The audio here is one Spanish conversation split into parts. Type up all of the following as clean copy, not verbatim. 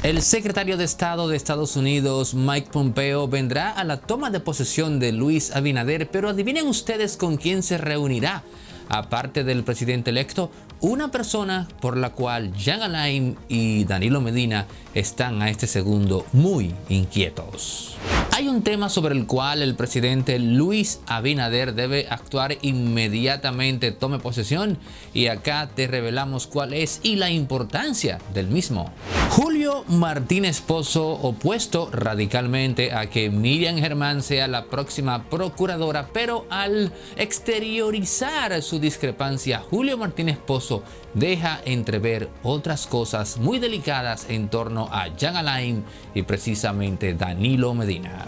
El secretario de Estado de Estados Unidos, Mike Pompeo, vendrá a la toma de posesión de Luis Abinader, pero adivinen ustedes con quién se reunirá. Aparte del presidente electo, una persona por la cual Jean Alain y Danilo Medina están a este segundo muy inquietos. Hay un tema sobre el cual el presidente Luis Abinader debe actuar inmediatamente tome posesión, y acá te revelamos cuál es y la importancia del mismo. Julio Martínez Pozo, opuesto radicalmente a que Miriam Germán sea la próxima procuradora, pero al exteriorizar su discrepancia, Julio Martínez Pozo deja entrever otras cosas muy delicadas en torno a Jean Alain y precisamente Danilo Medina.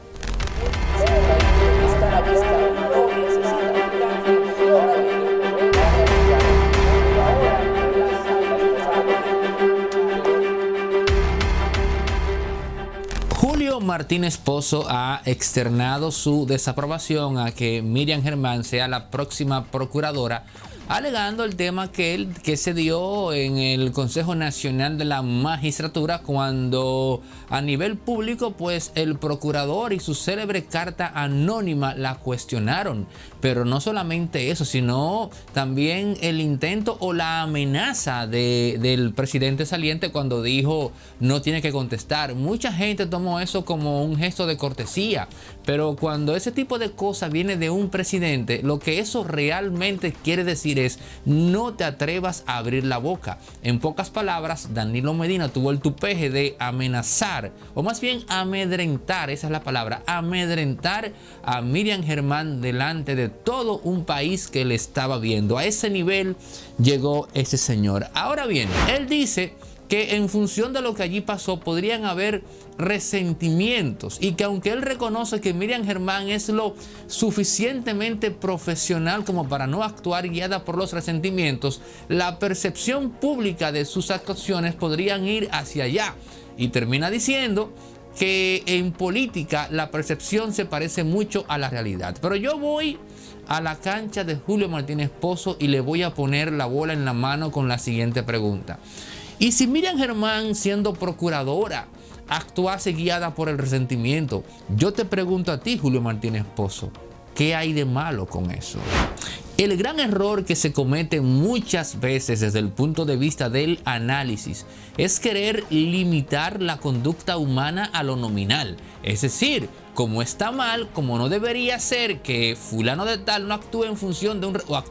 Julio Martínez Pozo ha externado su desaprobación a que Miriam Germán sea la próxima procuradora, alegando el tema que se dio en el Consejo Nacional de la Magistratura, cuando a nivel público pues el procurador y su célebre carta anónima la cuestionaron. Pero no solamente eso, sino también el intento o la amenaza del presidente saliente cuando dijo no tiene que contestar. Mucha gente tomó eso como un gesto de cortesía, pero cuando ese tipo de cosas viene de un presidente, lo que eso realmente quiere decir es no te atrevas a abrir la boca. En pocas palabras, Danilo Medina tuvo el tupeje de amenazar, o más bien amedrentar, esa es la palabra, amedrentar a Miriam Germán delante de todo un país que le estaba viendo. A ese nivel llegó ese señor. Ahora bien, él dice que en función de lo que allí pasó podrían haber resentimientos, y que aunque él reconoce que Miriam Germán es lo suficientemente profesional como para no actuar guiada por los resentimientos, la percepción pública de sus actuaciones podrían ir hacia allá. Y termina diciendo que en política la percepción se parece mucho a la realidad. Pero yo voy a la cancha de Julio Martínez Pozo y le voy a poner la bola en la mano con la siguiente pregunta. ¿Y si Miriam Germán, siendo procuradora, actuase guiada por el resentimiento? Yo te pregunto a ti, Julio Martínez Pozo, ¿qué hay de malo con eso? El gran error que se comete muchas veces desde el punto de vista del análisis es querer limitar la conducta humana a lo nominal. Es decir, como está mal, como no debería ser que fulano de tal no actúe en función de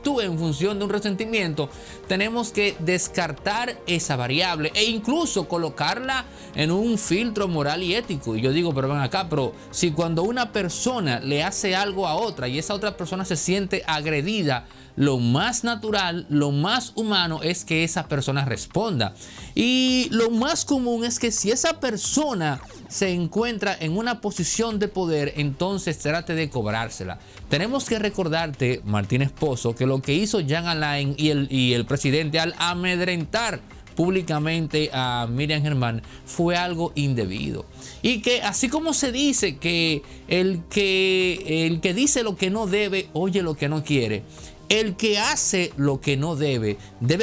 un resentimiento, tenemos que descartar esa variable e incluso colocarla en un filtro moral y ético. Y yo digo, pero ven acá, pero si cuando una persona le hace algo a otra y esa otra persona se siente agredida, lo más natural, lo más humano es que esa persona responda. Y lo más común es que si esa persona se encuentra en una posición de poder, entonces trate de cobrársela. Tenemos que recordarte, Martínez Pozo, que lo que hizo Jean Alain y el presidente al amedrentar públicamente a Miriam Germán fue algo indebido. Y que así como se dice que el que dice lo que no debe, oye lo que no quiere, el que hace lo que no debe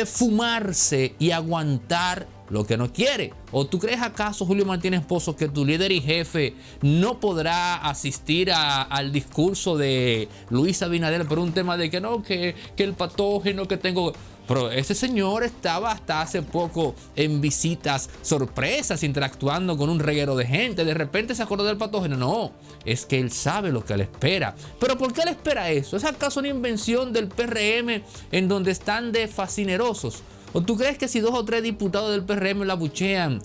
fumarse y aguantar lo que no quiere. ¿O tú crees acaso, Julio Martínez Pozo, que tu líder y jefe no podrá asistir al discurso de Luis Abinader por un tema de que no, que el patógeno que tengo? Pero ese señor estaba hasta hace poco en visitas sorpresas, interactuando con un reguero de gente. De repente se acordó del patógeno. No, es que él sabe lo que le espera. ¿Pero por qué le espera eso? ¿Es acaso una invención del PRM en donde están de fascinerosos? ¿O tú crees que si 2 o 3 diputados del PRM la abuchean,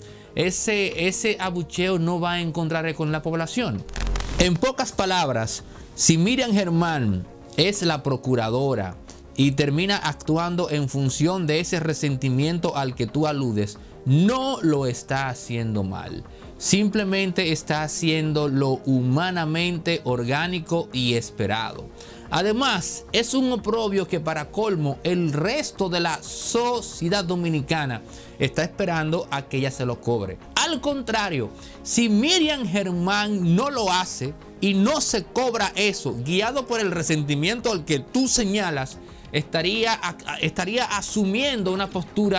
ese abucheo no va a encontrar con la población? En pocas palabras, si Miriam Germán es la procuradora y termina actuando en función de ese resentimiento al que tú aludes, no lo está haciendo mal. Simplemente está haciendo lo humanamente orgánico y esperado. Además, es un oprobio que para colmo el resto de la sociedad dominicana está esperando a que ella se lo cobre. Al contrario, si Miriam Germán no lo hace y no se cobra eso, guiado por el resentimiento al que tú señalas, estaría asumiendo una postura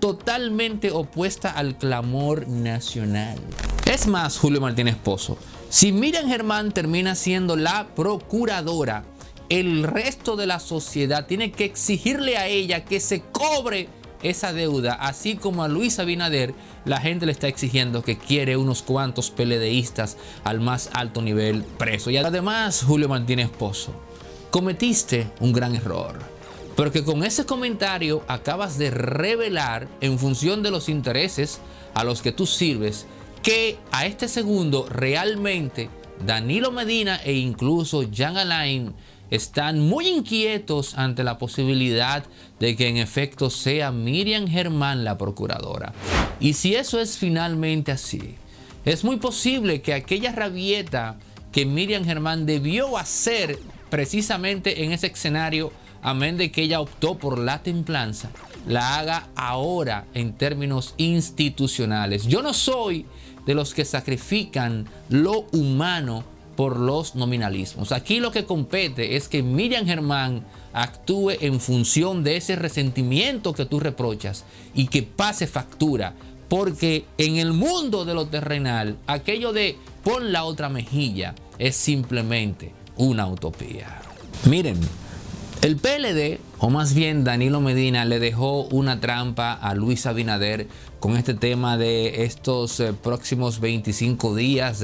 totalmente opuesta al clamor nacional. Es más, Julio Martínez Pozo, si Miriam Germán termina siendo la procuradora, el resto de la sociedad tiene que exigirle a ella que se cobre esa deuda, así como a Luis Abinader la gente le está exigiendo que quiere unos cuantos PLDistas al más alto nivel preso. Y además, Julio Martínez Pozo, cometiste un gran error, porque con ese comentario acabas de revelar, en función de los intereses a los que tú sirves, que a este segundo realmente Danilo Medina e incluso Jean Alain están muy inquietos ante la posibilidad de que en efecto sea Miriam Germán la procuradora. Y si eso es finalmente así, es muy posible que aquella rabieta que Miriam Germán debió hacer precisamente en ese escenario, amén de que ella optó por la templanza, la haga ahora en términos institucionales. Yo no soy de los que sacrifican lo humano por los nominalismos. Aquí lo que compete es que Miriam Germán actúe en función de ese resentimiento que tú reprochas y que pase factura, porque en el mundo de lo terrenal, aquello de pon la otra mejilla es simplemente una utopía. Miren, el PLD, o más bien Danilo Medina, le dejó una trampa a Luis Abinader con este tema de estos próximos 25 días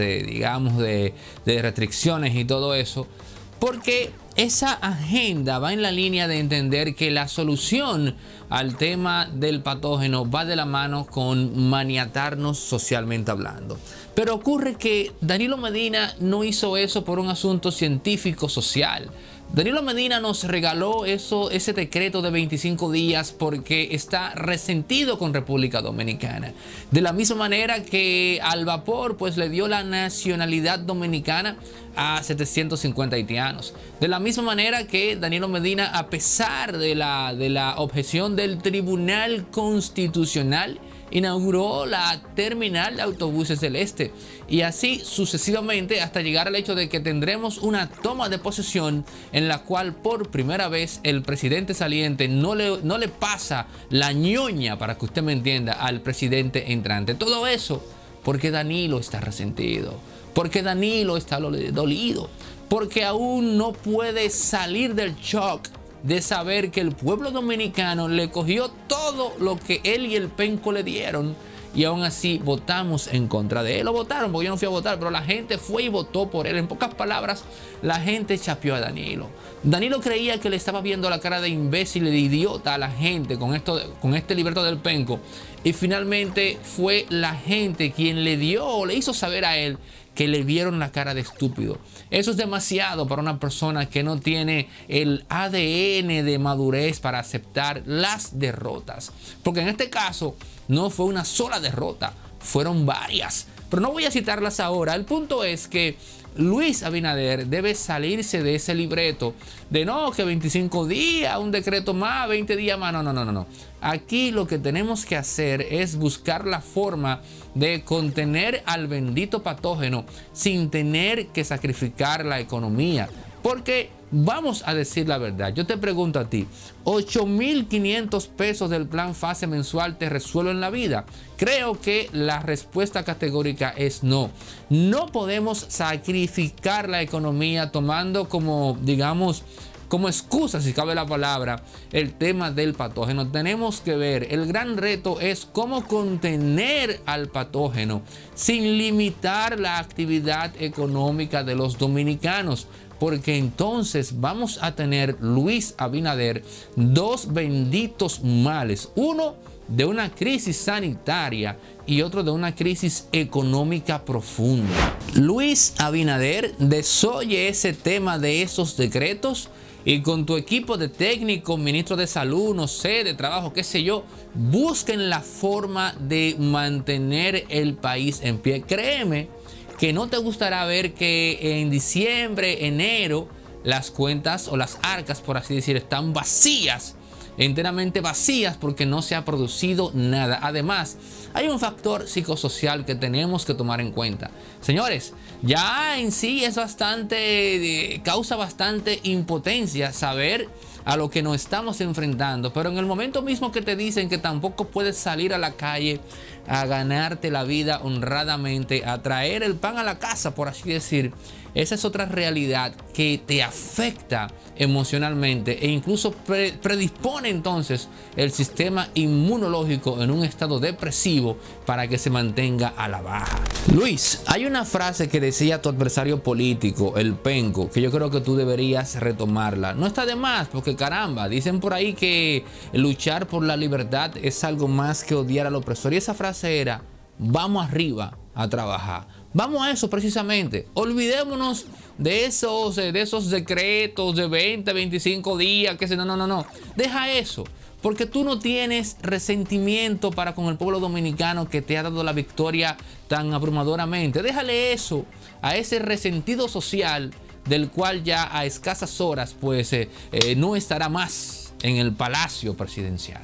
de restricciones y todo eso, porque esa agenda va en la línea de entender que la solución al tema del patógeno va de la mano con maniatarnos socialmente hablando. Pero ocurre que Danilo Medina no hizo eso por un asunto científico social. Danilo Medina nos regaló ese decreto de 25 días porque está resentido con República Dominicana. De la misma manera que al vapor pues le dio la nacionalidad dominicana a 750 haitianos. De la misma manera que Danilo Medina, a pesar de la objeción del Tribunal Constitucional, inauguró la terminal de autobuses del Este, y así sucesivamente hasta llegar al hecho de que tendremos una toma de posesión en la cual por primera vez el presidente saliente no le pasa la ñoña, para que usted me entienda, al presidente entrante. Todo eso porque Danilo está resentido, porque Danilo está dolido, porque aún no puede salir del shock de saber que el pueblo dominicano le cogió todo lo que él y el penco le dieron, y aún así votamos en contra de él. Lo votaron porque yo no fui a votar, pero la gente fue y votó por él. En pocas palabras, la gente chapeó a Danilo. Danilo creía que le estaba viendo la cara de imbécil y de idiota a la gente con este libreto del penco, y finalmente fue la gente quien le hizo saber a él que le vieron la cara de estúpido. Eso es demasiado para una persona que no tiene el ADN de madurez para aceptar las derrotas. Porque en este caso no fue una sola derrota, fueron varias. Pero no voy a citarlas ahora. El punto es que Luis Abinader debe salirse de ese libreto de no, que 25 días, un decreto más, 20 días más. No. Aquí lo que tenemos que hacer es buscar la forma de contener al bendito patógeno sin tener que sacrificar la economía. Porque vamos a decir la verdad, yo te pregunto a ti, 8.500 pesos del plan FASE mensual te resuelven la vida. Creo que la respuesta categórica es no. No podemos sacrificar la economía tomando como, digamos, como excusa, si cabe la palabra, el tema del patógeno. Tenemos que ver, el gran reto es cómo contener al patógeno sin limitar la actividad económica de los dominicanos. Porque entonces vamos a tener, Luis Abinader, dos benditos males. Uno de una crisis sanitaria y otro de una crisis económica profunda. Luis Abinader, desoye ese tema de esos decretos y con tu equipo de técnicos, ministro de salud, no sé, de trabajo, qué sé yo, busquen la forma de mantener el país en pie. Créeme que no te gustará ver que en diciembre, enero, las cuentas o las arcas, por así decir, están vacías, enteramente vacías, porque no se ha producido nada. Además, hay un factor psicosocial que tenemos que tomar en cuenta. Señores, Ya en sí es bastante, causa bastante impotencia saber a lo que nos estamos enfrentando, pero en el momento mismo que te dicen que tampoco puedes salir a la calle a ganarte la vida honradamente, a traer el pan a la casa, por así decir, esa es otra realidad que te afecta emocionalmente e incluso predispone entonces el sistema inmunológico en un estado depresivo para que se mantenga a la baja. Luis, hay una frase que decía tu adversario político, el penco, que yo creo que tú deberías retomarla. No está de más, porque caramba, dicen por ahí que luchar por la libertad es algo más que odiar al opresor. Y esa frase era: vamos arriba a trabajar. Vamos a eso precisamente. Olvidémonos de esos decretos de 20, 25 días, que no. Deja eso, porque tú no tienes resentimiento para con el pueblo dominicano que te ha dado la victoria tan abrumadoramente. Déjale eso a ese resentido social del cual ya a escasas horas pues no estará más en el palacio presidencial.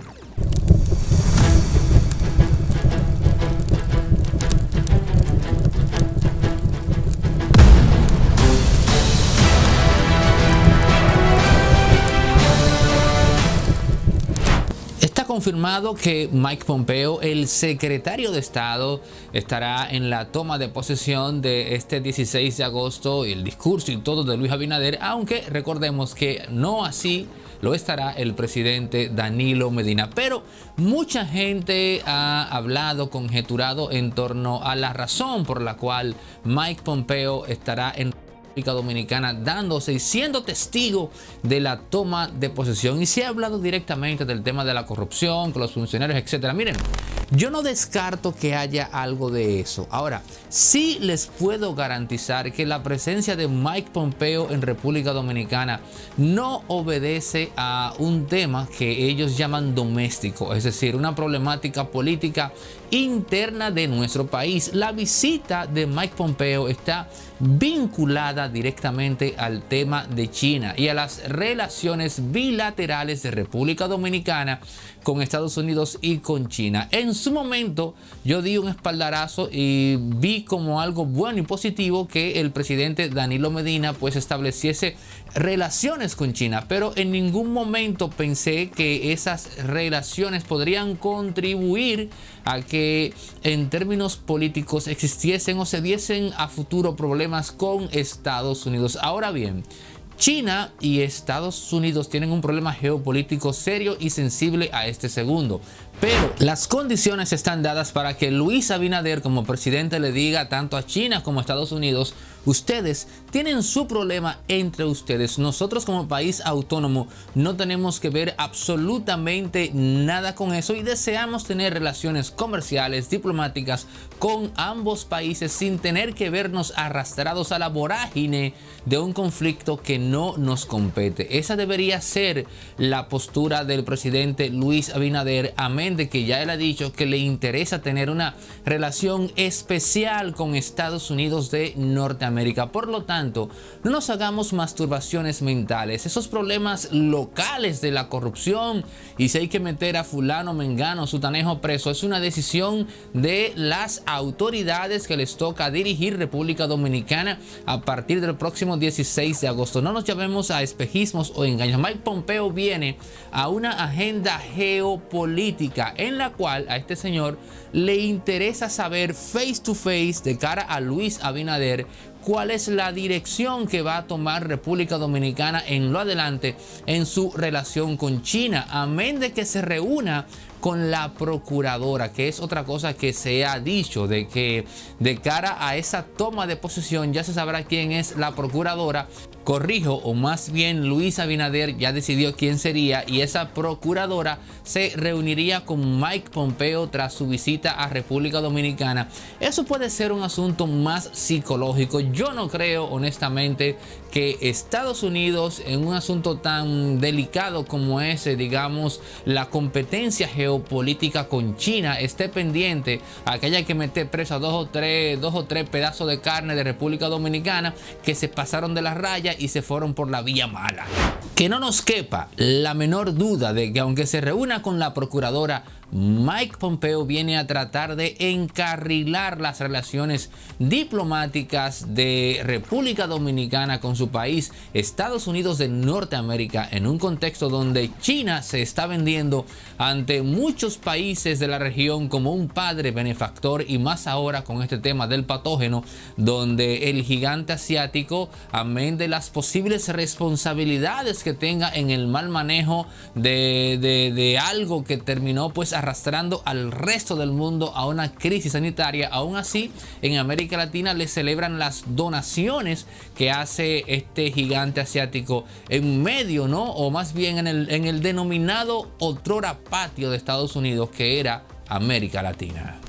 Confirmado que Mike Pompeo, el secretario de Estado, estará en la toma de posesión de este 16 de agosto y el discurso y todo de Luis Abinader, aunque recordemos que no así lo estará el presidente Danilo Medina. Pero mucha gente ha hablado, conjeturado en torno a la razón por la cual Mike Pompeo estará en Dominicana dándose y siendo testigo de la toma de posesión, y se ha hablado directamente del tema de la corrupción con los funcionarios, etcétera. Miren, yo no descarto que haya algo de eso. Ahora, sí les puedo garantizar que la presencia de Mike Pompeo en República Dominicana no obedece a un tema que ellos llaman doméstico, es decir, una problemática política interna de nuestro país. La visita de Mike Pompeo está vinculada directamente al tema de China y a las relaciones bilaterales de República Dominicana con Estados Unidos y con China. En su momento yo di un espaldarazo y vi como algo bueno y positivo que el presidente Danilo Medina pues estableciese relaciones con China, pero en ningún momento pensé que esas relaciones podrían contribuir a que en términos políticos existiesen o se diesen a futuro problemas con Estados Unidos. Ahora bien, China y Estados Unidos tienen un problema geopolítico serio y sensible a este segundo. Pero las condiciones están dadas para que Luis Abinader como presidente le diga tanto a China como a Estados Unidos: ustedes tienen su problema entre ustedes. Nosotros como país autónomo no tenemos que ver absolutamente nada con eso y deseamos tener relaciones comerciales, diplomáticas con ambos países sin tener que vernos arrastrados a la vorágine de un conflicto que no nos compete. Esa debería ser la postura del presidente Luis Abinader, amén de que ya él ha dicho que le interesa tener una relación especial con Estados Unidos de Norteamérica. Por lo tanto, no nos hagamos masturbaciones mentales. Esos problemas locales de la corrupción y si hay que meter a fulano, mengano, sutanejo preso, es una decisión de las autoridades que les toca dirigir República Dominicana a partir del próximo 16 de agosto. No nos llamemos a espejismos o engaños. Mike Pompeo viene a una agenda geopolítica en la cual a este señor le interesa saber face to face de cara a Luis Abinader cuál es la dirección que va a tomar República Dominicana en lo adelante en su relación con China, amén de que se reúna con la procuradora, que es otra cosa que se ha dicho, de que de cara a esa toma de posesión ya se sabrá quién es la procuradora. Corrijo, o más bien Luis Abinader ya decidió quién sería, y esa procuradora se reuniría con Mike Pompeo tras su visita a República Dominicana. Eso puede ser un asunto más psicológico. Yo no creo honestamente que Estados Unidos, en un asunto tan delicado como ese, digamos, la competencia geopolítica con China, esté pendiente a que haya que meter preso a dos o tres pedazos de carne de República Dominicana que se pasaron de la raya y se fueron por la vía mala. Que no nos quepa la menor duda de que aunque se reúna con la procuradora, Mike Pompeo viene a tratar de encarrilar las relaciones diplomáticas de República Dominicana con su país, Estados Unidos de Norteamérica, en un contexto donde China se está vendiendo ante muchos países de la región como un padre benefactor, y más ahora con este tema del patógeno, donde el gigante asiático, amén de las posibles responsabilidades que tenga en el mal manejo de algo que terminó pues arrastrando al resto del mundo a una crisis sanitaria, aún así en América Latina le celebran las donaciones que hace este gigante asiático en medio, ¿no? O más bien en el denominado otrora patio de Estados Unidos, que era América Latina.